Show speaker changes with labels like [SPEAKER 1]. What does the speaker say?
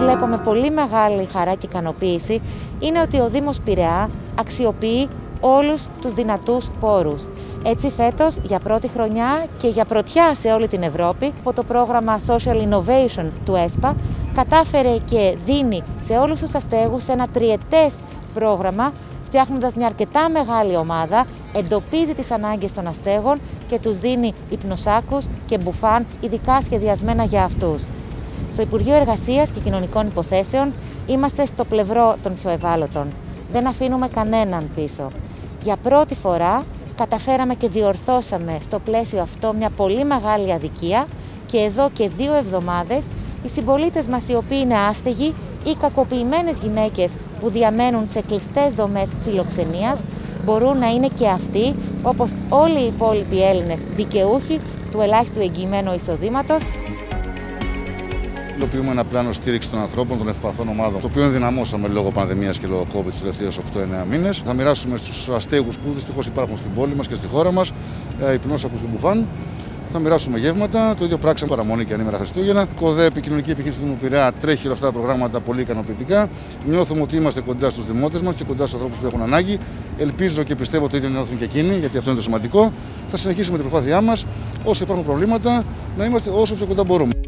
[SPEAKER 1] βλέπω με πολύ μεγάλη χαρά και ικανοποίηση είναι ότι ο Δήμος Πειραιά αξιοποιεί όλους τους δυνατούς πόρους. Έτσι φέτος για πρώτη χρονιά και για πρωτιά σε όλη την Ευρώπη, από το πρόγραμμα Social Innovation του ΕΣΠΑ κατάφερε και δίνει σε όλους τους αστέγους ένα τριετές πρόγραμμα, φτιάχνοντας μια αρκετά μεγάλη ομάδα, εντοπίζει τις ανάγκες των αστέγων και τους δίνει υπνοσάκους και μπουφάν ειδικά σχεδιασμένα για αυτούς. Στο Υπουργείο Εργασίας και Κοινωνικών Υποθέσεων είμαστε στο πλευρό των πιο ευάλωτων. Δεν αφήνουμε κανέναν πίσω. Για πρώτη φορά καταφέραμε και διορθώσαμε στο πλαίσιο αυτό μια πολύ μεγάλη αδικία και εδώ και 2 εβδομάδες οι συμπολίτες μας οι οποίοι είναι άστεγοι ή κακοποιημένες γυναίκες που διαμένουν σε κλειστές δομές φιλοξενίας μπορούν να είναι και αυτοί, όπως όλοι οι υπόλοιποι Έλληνες δικαιούχοι του ελάχιστου εγγυημένου εισοδήματος.
[SPEAKER 2] Υλοποιούμε ένα πλάνο στήριξη των ανθρώπων, των ευπαθών ομάδων, το οποίο ενδυναμώσαμε λόγω πανδημίας και λόγω COVID τους τελευταίους 8-9 μήνες. Θα μοιράσουμε στους αστέγους που δυστυχώς υπάρχουν στην πόλη μας και στη χώρα μας υπνόσακους και μπουφάν. Θα μοιράσουμε γεύματα, το ίδιο πράξαμε παραμονή και ανήμερα Χριστούγεννα. ΚΟΔΕΠ, η κοινωνική επιχείρηση του Δήμου Πειραιά, τρέχει όλα αυτά τα προγράμματα πολύ ικανοποιητικά. Νιώθουμε ότι είμαστε κοντά στους δημότες μας και κοντά στους ανθρώπους που έχουν ανάγκη. Ελπίζω και πιστεύω το ίδιο νιώθουν και εκείνοι, γιατί αυτό είναι το σημαντικό. Θα συνεχίσουμε την προσπάθειά μας, όσο υπάρχουν προβλήματα, να είμαστε όσο πιο κοντά μπορούμε.